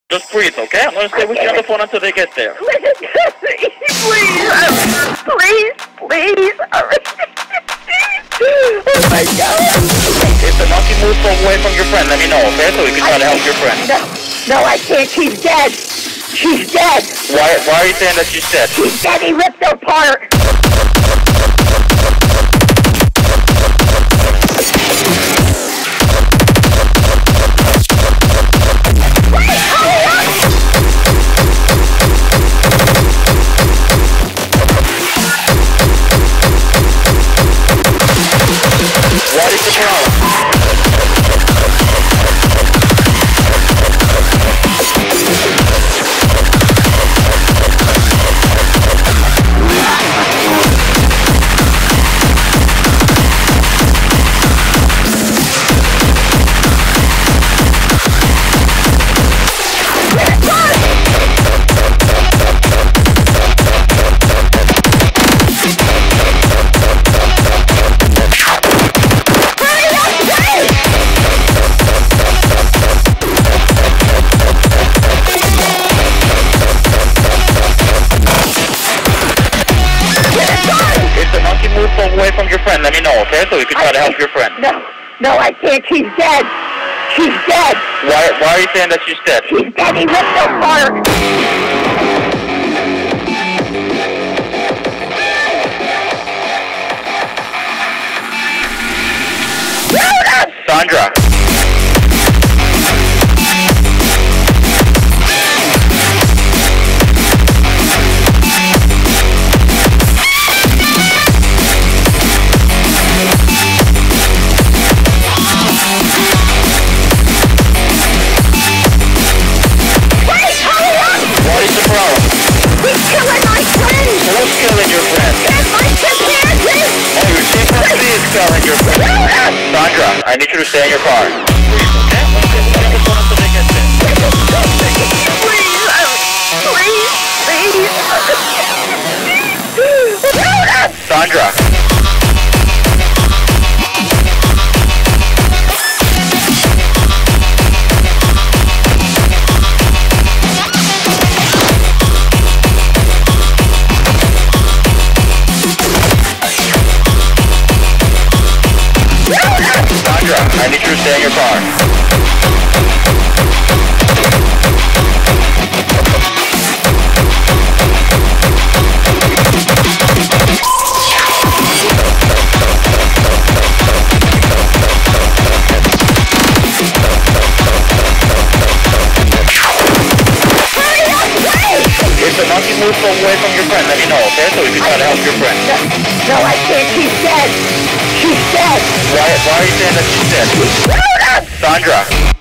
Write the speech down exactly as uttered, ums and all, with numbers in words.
Just breathe, okay? I'm gonna stay with you on the phone until they get there. Please, please, please, please. Oh my God. If the monkey moves away from your friend, let me know, okay? So we can try to help your friend. No, no, I can't. She's dead. She's dead. Why, why are you saying that she's dead? She's dead. He ripped her apart. What is the problem? Away from your friend, let me know, okay? So we can try to help your friend. No, no, I can't. She's dead. She's dead. Why, why are you saying that she's dead? She's dead. He ripped her apart. Sandra. Killing your friend. Oh, your chief is killing your friend. Sandra, I need you to stay in your car. Please, please, please. Sandra. I need you to stay in your car. If the monkey moves away from your friend, let me know, okay? So we can try to help your friend. No, no, I can't. She's dead. She's dead. Why, why are you saying that she's dead? Sandra.